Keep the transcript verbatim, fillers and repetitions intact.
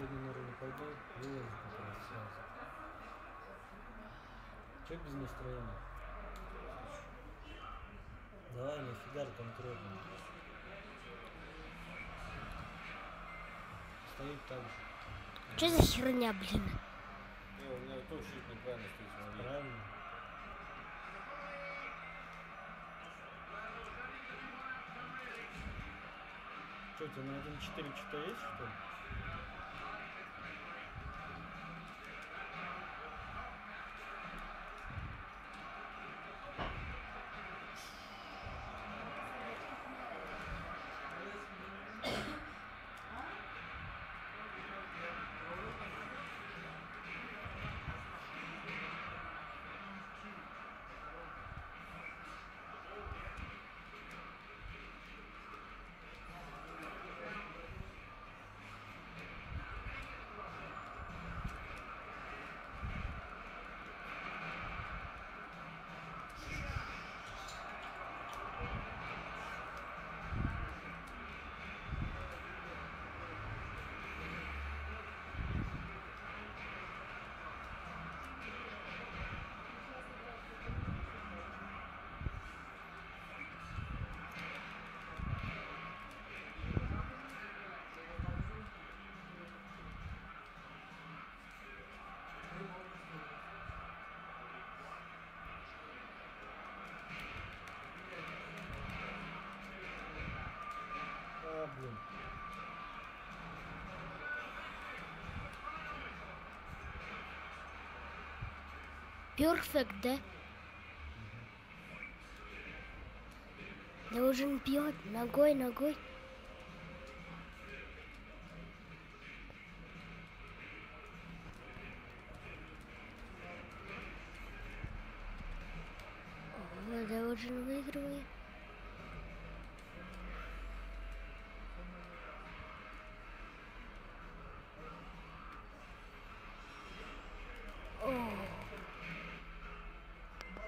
сегодня, наверное, не пойду, выложу как раз сразу. Че без настроения? Давай нафига же конкретно. Стоит так же. Че за херня, блин? Не, у меня тоже чуть неправильно стоит, смотри. Правильно. Что, у тебя на один четыре что-то есть, что ли? А, блин. Перфект, да? Должен бьет ногой, ногой. О, должен выигрывать.